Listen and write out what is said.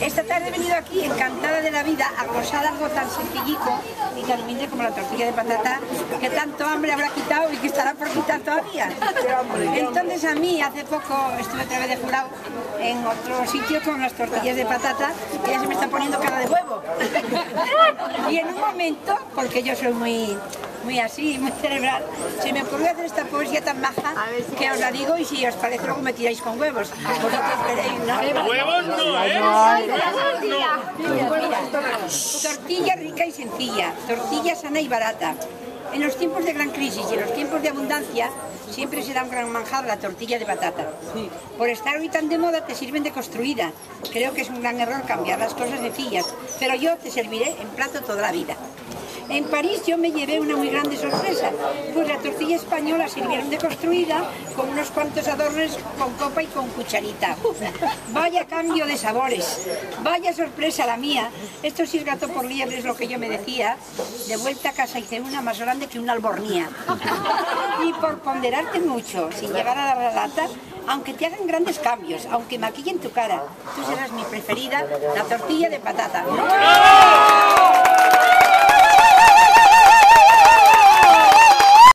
Esta tarde he venido aquí encantada de la vida a glosar algo tan sencillico y tan humilde como la tortilla de patata, que tanto hambre habrá quitado y que estará por quitar todavía. Entonces a mí hace poco estuve otra vez de jurado en otro sitio con las tortillas de patata y ya se me está poniendo cara de huevo. Y en un momento, porque yo soy muy así, muy cerebral, se me ocurrió hacer esta poesía tan maja que os la digo y si os parece luego me tiráis con huevos. Vosotros veréis, ¿no? ¡Huevos no, Mira, tortilla rica y sencilla, tortilla sana y barata. En los tiempos de gran crisis y en los tiempos de abundancia siempre será un gran manjar la tortilla de patata. Por estar hoy tan de moda te sirven de construida. Creo que es un gran error cambiar las cosas sencillas, pero yo te serviré en plato toda la vida. En París yo me llevé una muy grande sorpresa, pues la tortilla española sirvieron de construida con unos cuantos adornos con copa y con cucharita. Vaya cambio de sabores, vaya sorpresa la mía. Esto sí es gato por liebre, es lo que yo me decía. De vuelta a casa hice una más grande que una albornía. Y por ponderarte mucho, sin llegar a dar la lata, aunque te hagan grandes cambios, aunque maquillen tu cara, tú serás mi preferida, la tortilla de patata.